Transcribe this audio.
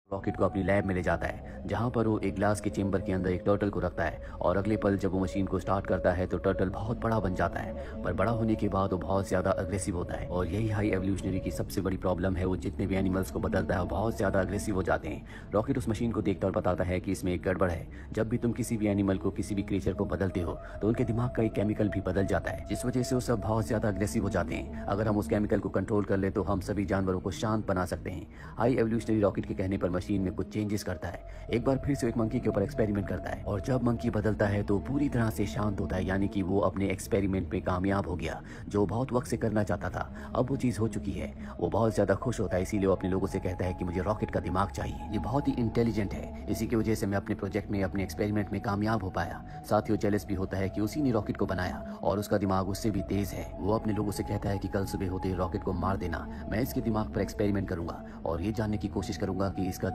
Rocket को अपनी lab में ले जाता है, जहां पर वो एक ग्लास के चेंबर के अंदर एक टर्टल को रखता है और अगले पल जब वो मशीन को स्टार्ट करता है तो टर्टल बहुत बड़ा बन जाता है। पर बड़ा होने के बाद वो बहुत ज्यादा अग्रेसिव होता है और यही हाई एवोल्यूशनरी की सबसे बड़ी प्रॉब्लम है। वो जितने भी एनिमल्स को बदलता है वो बहुत ज्यादा अग्रेसिव हो जाते हैं। रॉकेट उस मशीन को देखता और बताता है कि इसमें एक गड़बड़ है। जब भी तुम किसी भी एनिमल को, किसी भी क्रिएचर को बदलते हो तो उनके दिमाग का एक केमिकल भी बदल जाता है, जिस वजह से वो सब बहुत ज्यादा अग्रेसिव हो जाते हैं। अगर हम उस केमिकल को कंट्रोल कर ले तो हम सभी जानवरों को शांत बना सकते हैं। हाई एवोल्यूशनरी रॉकेट के कहने पर मशीन में कुछ चेंजेस करता है। एक बार फिर से एक मंकी के ऊपर एक्सपेरिमेंट करता है और जब मंकी बदलता है तो पूरी तरह से शांत होता है, यानी कि वो अपने एक्सपेरिमेंट में कामयाब हो गया जो बहुत वक्त से करना चाहता था। अब वो चीज हो चुकी है। वो बहुत ज्यादा खुश होता है, इसीलिए वो अपने लोगों से कहता है कि मुझे रॉकेट का दिमाग चाहिए, ये बहुत ही इंटेलिजेंट है, इसी की वजह से मैं अपने प्रोजेक्ट में, अपने एक्सपेरिमेंट में कामयाब हो पाया। साथ ही वो जेलस भी होता है कि उसी ने रॉकेट को बनाया और उसका दिमाग उससे भी तेज है। वो अपने लोगों से कहता है कि कल सुबह होते ही रॉकेट को मार देना, मैं इसके दिमाग पर एक्सपेरिमेंट करूंगा और ये जानने की कोशिश करूंगा कि इसका